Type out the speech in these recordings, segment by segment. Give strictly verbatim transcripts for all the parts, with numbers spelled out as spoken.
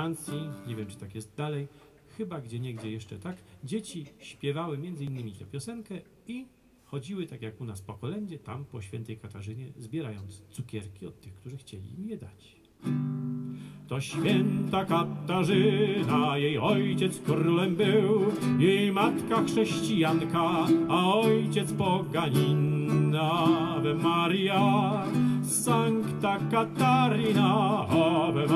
Francji, nie wiem czy tak jest dalej, chyba gdzieniegdzie jeszcze tak, dzieci śpiewały między innymi tę piosenkę i chodziły tak jak u nas po kolędzie, tam po świętej Katarzynie, zbierając cukierki od tych, którzy chcieli im je dać. To święta Katarzyna, jej ojciec królem był, jej matka chrześcijanka, a ojciec poganin. Ave Maria, Sancta Katarina, Ave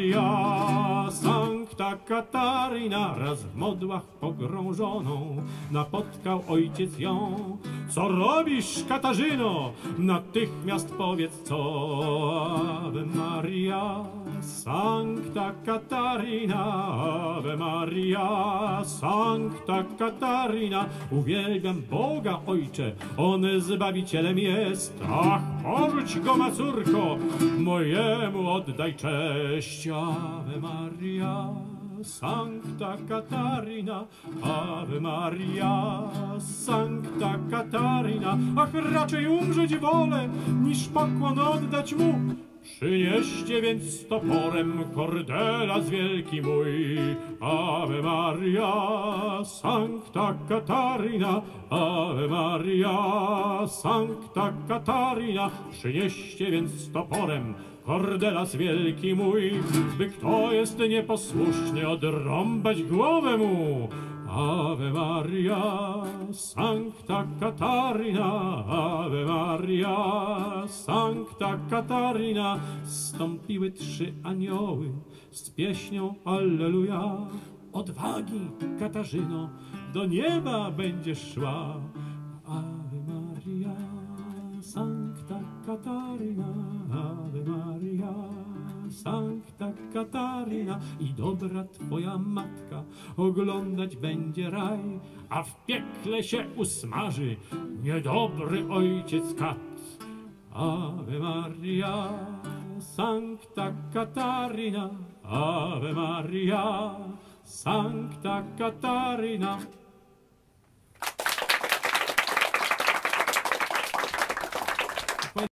Maria, Sancta Katarina. Raz w modłach pogrążoną napotkał ojciec ją. Co robisz, Katarzyno? Natychmiast powiedz co. Ave Maria, Sancta Katarina, Ave Maria, Sancta Katarina. Uwielbiam Boga, ojcze, On Zbawicielem jest. Ach, porzuć go, macórko, mojemu oddaj cześć. Ave Maria, Sancta Katarina, Ave Maria, Sancta Katarina. Ach, raczej umrzeć wolę, niż pokłon oddać mu. Przynieście więc z toporem kordelas wielki mój. Ave Maria, Sancta Katarina, Ave Maria, Sancta Katarina. Przynieście więc z toporem kordelas wielki mój, by kto jest nieposłuszny, odrąbać głowę mu. Ave Maria, Sancta Katarina, Ave Maria, Sancta Katarina. Stąpiły trzy anioły z pieśnią Alleluja. Odwagi, Katarzyno, do nieba będziesz szła. Ave Maria, Sancta Katarina, Ave Maria, Sancta Katarina. I dobra twoja matka oglądać będzie raj, a w piekle się usmaży niedobry ojciec kat. Ave Maria, Sancta Katarina, Ave Maria, Sancta Katarina.